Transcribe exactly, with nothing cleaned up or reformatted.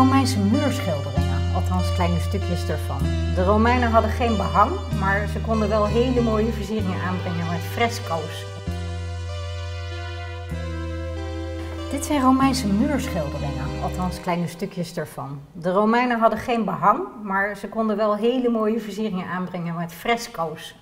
Romeinse muurschilderingen, althans kleine stukjes ervan. De Romeinen hadden geen behang, maar ze konden wel hele mooie versieringen aanbrengen met fresco's. Dit zijn Romeinse muurschilderingen, althans kleine stukjes ervan. De Romeinen hadden geen behang, maar ze konden wel hele mooie versieringen aanbrengen met fresco's.